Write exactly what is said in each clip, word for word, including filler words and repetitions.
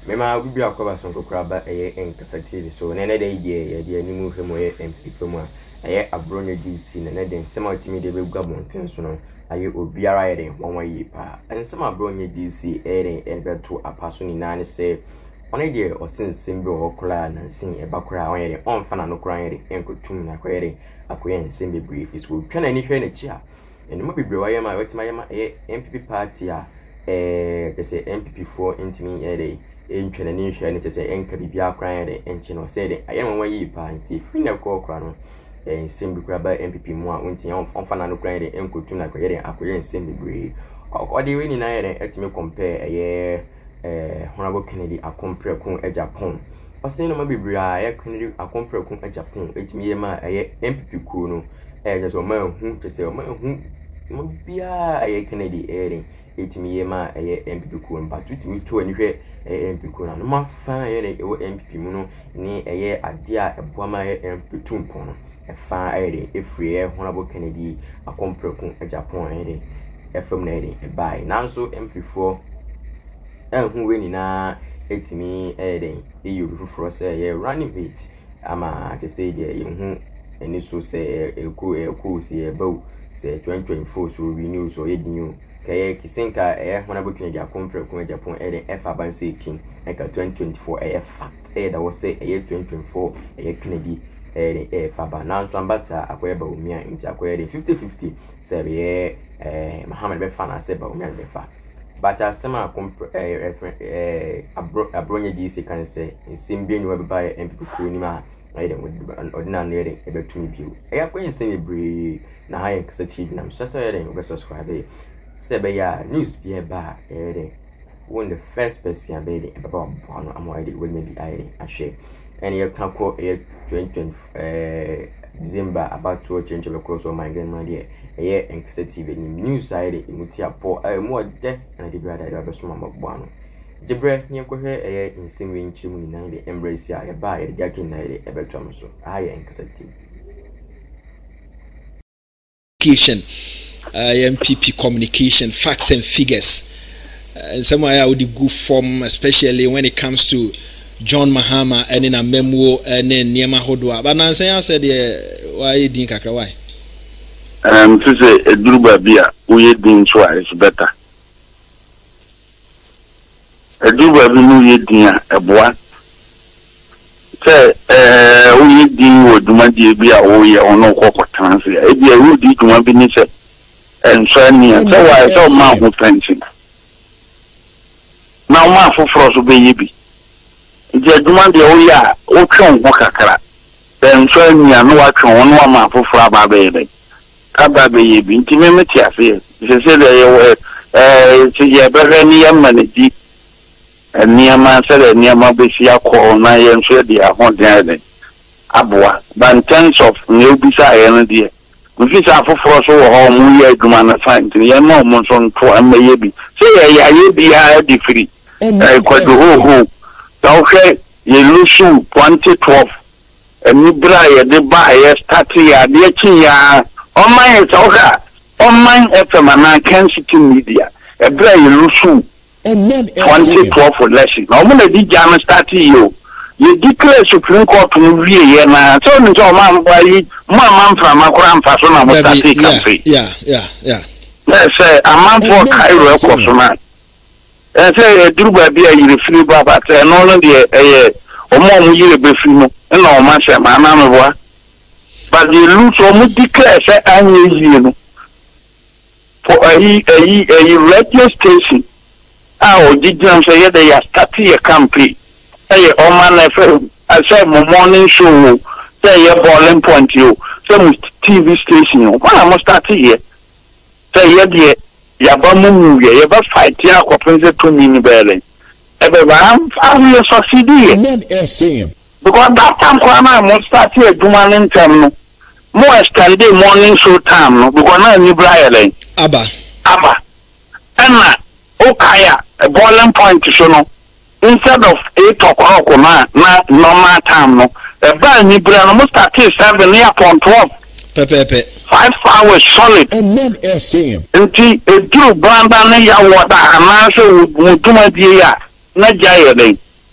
Mema obi akoba sonko kraba eye enkasa T V so nene de ye ye de animu hwemo ye M P femu a eye Abronye D C nene de nsema otimi de begua bonten so no aye obiara ye de wonwa yi pa nsema Abronye D C ere ebeto apaso ni nane se one de osensem bi okora na nsin ebakora on ye de onfa na no kora ye de enkotum na kwa ye de akoye nsem be brief is wo twa na ni hwe na chi a enimo bebre wa ye ma wetima ye ma eye M P P party a eh kese M P P four intimi ye de entwene ni hwe ne tese enka bibia kran de enche no se de ayema wa yi pa nti fina ko kra no eh nsembi kra ba M P P mu a wonti onfa na no kran de enkotu na ko yede akoye nsembi bre okode we ni na yede etime compare eye eh Honorable Kennedy akompre kun e Japan ose no ma bibira eye Kennedy akompre kun e Japan etime ye ma eye M P P ku no eh just o ma hu tese o ma hu mo bia eye Kennedy ere etimi ye ma eye M P P ku no but utimi to ani hwe M P ku na no ma fa ye de o M P P mu no ni eye ade a eboa ma ye M P tumpon no e fa ere e free e Honorable Kennedy akompre kun e Japan ere e fam na ere e bai nanso M P four eh hu we ni na etimi ere e yobi fufuro se ye running mate ama te say de ye hu eni so se e ku e ku se e baw se twenty twenty-four so renew so ye new kaya kisenka eh Honorable Kennedy akompre kun e Japan ere e fa ban se king eka twenty twenty-four eh fact eh that was say eh twenty twenty-four eh Kennedy eh eh fa ban now so ambassa akoye ba umia nti akoye fifty fifty say eh eh Mahama be fa na say ba umia be fa but asema akompre eh eh Abronye D C kan say nsimbi nyu be ba M P P ku ni ma na de ordinary na de e betumi biu eh akoye nsim bre na ha yen kasa T V na so so ye de be subscribe Sebeya news be ba ere when the first person be the about one am already will maybe I I share and you can call it twenty twenty uh December about to change the course of my game my dear eh and T V news side imutia po eh mo de na de brother da beso mama boano jebre nye ko he eh insimwe nchimu ni na de embrace ya ba e ga kin na de e beto so aye and T V Uh, M P P communication, facts and figures. Uh, and some I would go form, especially when it comes to John Mahama and in a memo and then Niema Hodwa. But now I said, why didn't I why? Um, to say a Druba beer, we didn't try is better. A Druba be no a boy. Say, uh, we didn't would demand the beer or we are no corporate transfer. If you would do to one business. And so near so I saw my who fencing. Now my for frost be yibi. The demand the oya o chon wakakara. Then so near no action one man for fraba baby. Kaba be yibi intimate affair. She said they uh to ye better near manity. And near man said near my besia call na yen so dia Hon Ken. Abwa ban tens of new bisa energy. If you are for so home, we are going to find the moment on to a maybe. Say, I be a free. I quite the whole. Okay, you lose twenty twelve. And you buy the buyer, starting a dear chia. On my talker, on mine F M and I can city media. A buy you lose twenty twelve for lesson. I'm going to be Jam starting you. You declare Supreme Court to be here now. So, man, why, Mamma from a grand fashion of the country. Yeah, yeah, yeah. Let's say a man for Cairo, Cosman. And say a Druba beer, you free Baba, and only a more year before, and no man, man, but you lose almost declare, say, I'm you for a radio station. Oh, did you say they are starting a campaign? Hey, oh man, I said my morning show. Say a boiling point you. Some T V station. When I must start here. Say yeah, dear. Yabamu, you ever fight here? Compensate to me in Berlin. Ever, I'm I'm succeed here. Because that time when I must start here, do my time. More extended morning show time. Because now you Brian. Abba. Abba. Anna. Okaya. A boiling point to show no. Instead of eight o'clock na na normal time no, a brand new brand almost start seven near upon twelve. Pepe Five hours solid. And then I see him. Nti e duru brand na ya water and na so mutuma die ya na jaye den.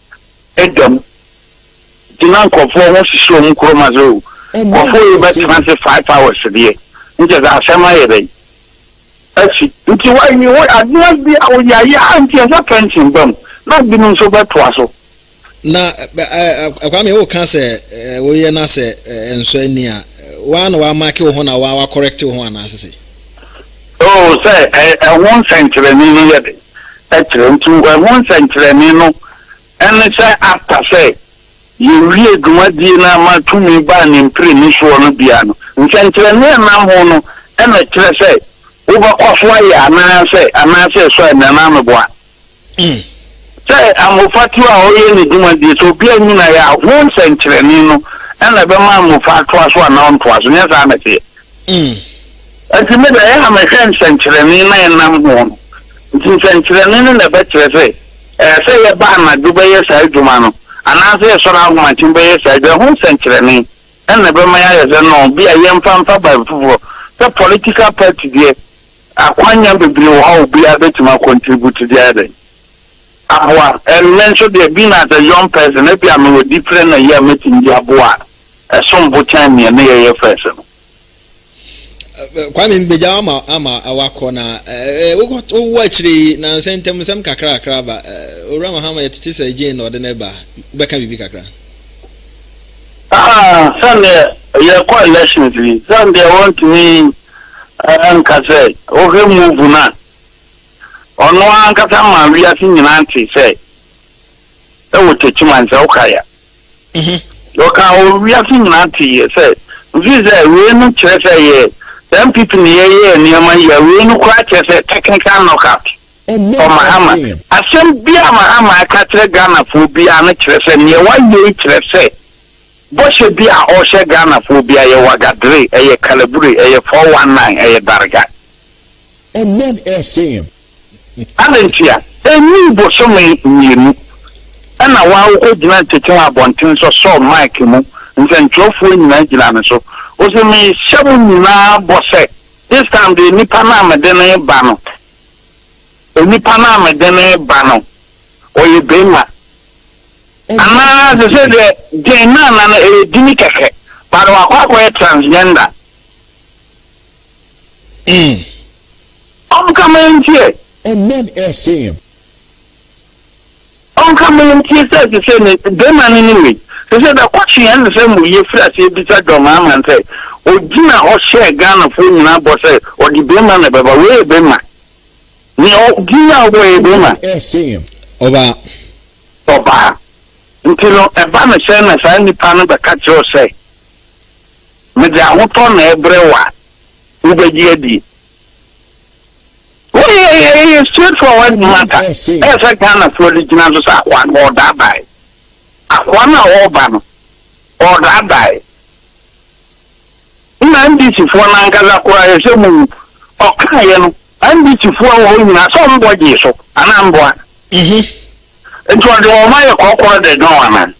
Edom. Dinan kofo won sisi omu kroma zo. Kofo yi bet twenty five hours there. Nje za asema yebe. Asi nti wa ni wo adua bi a wo ya ya anti esa pension bam. Na bi no so betwa so. Na akwa me wo kan se wo ye na se enso ani a wa na wa mark wo ho na wa wa correct wo ho ana asese. Oh say e one century ni ni yede. E tre ntu one century ni no and say after say you really do what you na to me by an impre ni so no bia no nchentre ne na ho no e na kire say over off wire na say ana say so na na me boa mm say amofatu a oye ni duma di so bia ni na ya one century ni no e na be ma amofatu aso na on to aso nya sa na say mm ati me da ya ma kan century ni na na ho no nchentre ne na be kire say eh say ya ba na duba ya sai duma no ana say so na aguma timbe ya sai de ho century ni na be ma ya ze no bia ye mfa mfa ba fufu the political party there akwanya bebre wo ha bia betima contribute there dey ahwa and mention there being as a young person e bia me different na year meeting dia boa e so mbo time ne na ye first no kwa mi mbeja ama ama awako na eh wo wo achiri na sentem sem kakra kakra ba ora Mahama yetiti sa je na ode na ba beka bibi kakra ah Sunday ye kwa elections we Sunday want me anka say o he move na ono anka ta ma wi asi nyina anti say e wo techiman say o kaya mhm o ka o wi asi nyina anti say visa we no chere say ye them people near here near my year, we no quite as a technical knockout. Oh, Mahama. I sent Bia Mahama, Catcher Ghana for Bia and a near one year, say. Bush Bia or She Ghana for Bia, a Wagadre, a Calabri, a four one nine, a Darga. And then I see him. Alentia, a new Bosome knew. And a while old man to tell about things or saw Mike Mo, and then drove in Nigeria. So. Oso me seven na bosse this time the nipa na me de na ba no e nipa na me de na ba no oye bema ana se se de de na na na e dini keke para wa kwa kwa transgender mm on come in here and then I see him on come in here say say bema ni ni they said that what she and the same way fresh beside the mom and say, O Gina or share Ghana for you now, but say, or the Bema never way Bema. No, Gina way Bema. I see him. Oba. Oba. Until a banner saying as I need panel the catch your say. With the Houghton Ebrewa, Uber G. Oh, yeah, straightforward matter. As I can afford the Gina's one more that by. Akwana obano or that die. In this for Nangaza Kura, some or Kayan, and this for somebody so, an amboa. And for the Omaya Kokora de Doana.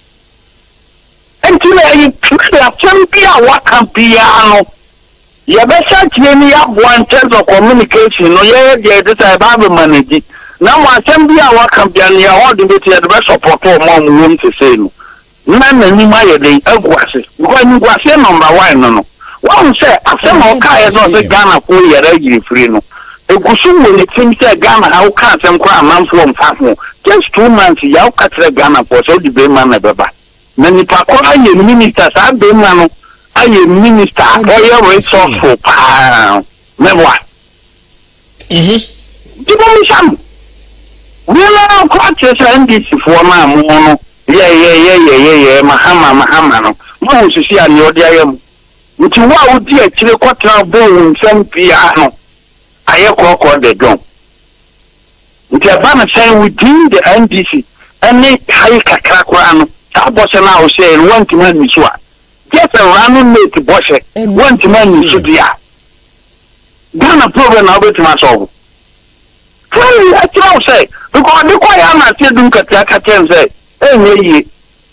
And today, Champia, what can piano? You better change up one sense of communication, no, yeah, this I have managed. Now I can be our company, all the best support for mom room to say no. None any my day, a guassi. When you was number one, no. One say, after more car is not a Ghana for your regular free no. A Gusum will it seems a Ghana, how can't some crime man from Fafmo. Just two months, you cut the Ghana for so the Bayman ever. Many Pacola, you ministers, I be man, I am minister, or your resource for pound. Memoir. Mm-hmm. Give me some. We are quite and this for my mono. Yeah, yeah, yeah, yeah, yeah, yeah, Mahama, Mahama. No, to see on your diam. Which you would dear to quarter bone, some piano. I have called the drum. Which a banner saying within the N D C and make high cacraquano. That was an hour saying one to man is what. Just a random mate to boss it, one to man is should be. Ghana program now to myself. I can't say, because the quiet am not still doing Katia can say, hey,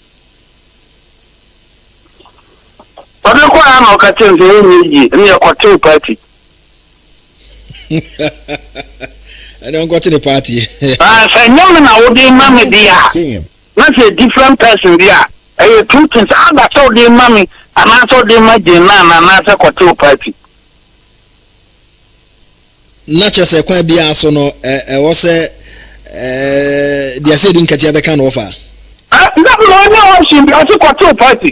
but the quiet am not catching the in your cartoon party. I don't go to the party. I say, no, no, no, the mammy dear. Not a different person there. A two things. Ah, that's all the money. And that's all the money. And that's a quarter party. Not just a quite be also no. I was a the said in Katia can offer. Ah, that no, she be also quarter party.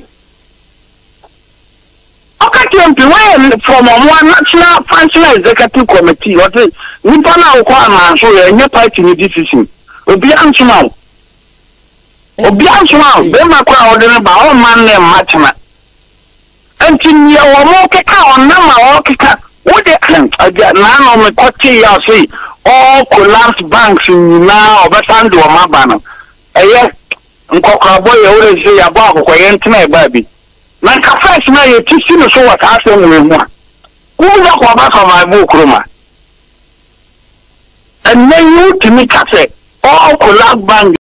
Okay, when from one national functional executive committee, what is we can now call man so any party in decision. Obi answer. Obi answer. Then my crowd order about all man name matchma. Until you are more keka on number or keka. What they can again now on the quarter ya say all collapse banks in now over Sandu or Mabano. Eh, Nkoka boy always say about Koyentme baby. Na cafe na ye tisi no so what aso we mu a wo ya kwa ba ka my book roma and then you to me cafe all collab band